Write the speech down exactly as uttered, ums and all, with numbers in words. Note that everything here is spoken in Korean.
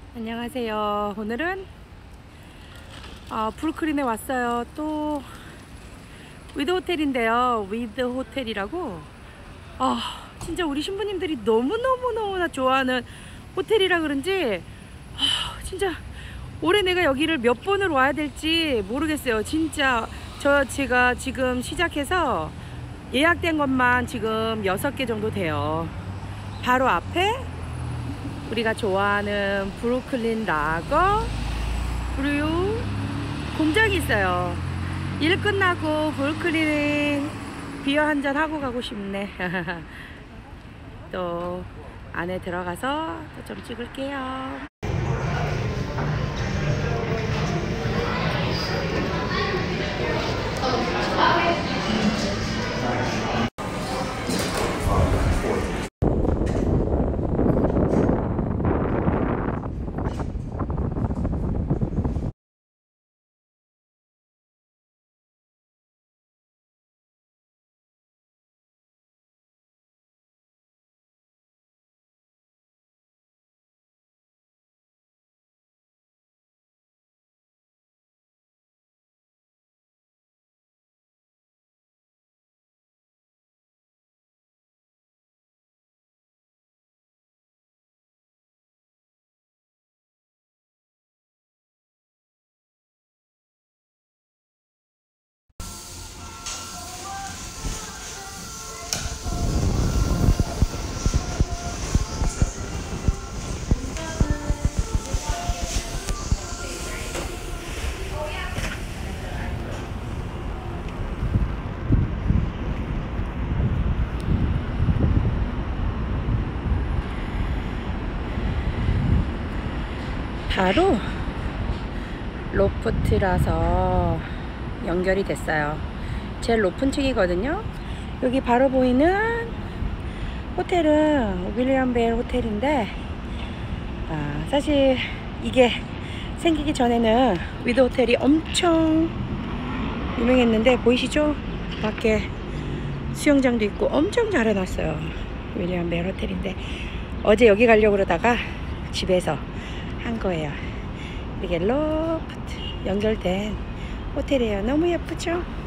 안녕하세요. 오늘은 어, 브루클린에 왔어요. 또 위드 호텔인데요. 위드 호텔이라고 아 진짜 우리 신부님들이 너무너무너무나 좋아하는 호텔이라 그런지 아, 진짜 올해 내가 여기를 몇 번을 와야 될지 모르겠어요. 진짜 저 제가 지금 시작해서 예약된 것만 지금 여섯 개 정도 돼요. 바로 앞에 우리가 좋아하는 브루클린 라거 그리고 공장이 있어요. 일 끝나고 브루클린 비어 한잔 하고 가고 싶네. 또 안에 들어가서 또 좀 찍을게요. 바로 로프트라서 연결이 됐어요. 제일 높은 층이거든요. 여기 바로 보이는 호텔은 윌리엄 벨 호텔인데 아, 사실 이게 생기기 전에는 위드 호텔이 엄청 유명했는데 보이시죠? 밖에 수영장도 있고 엄청 잘 해놨어요. 윌리엄 벨 호텔인데 어제 여기 가려고 그러다가 집에서 한 거예요. 이렇게 로프트 연결된 호텔이에요. 너무 예쁘죠?